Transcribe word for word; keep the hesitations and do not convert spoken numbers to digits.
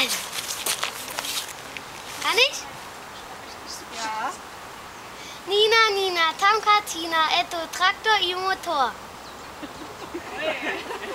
Also. Kann ich? Ja. Nina, Nina, Tamka, Tina, Etto, Traktor, i Motor.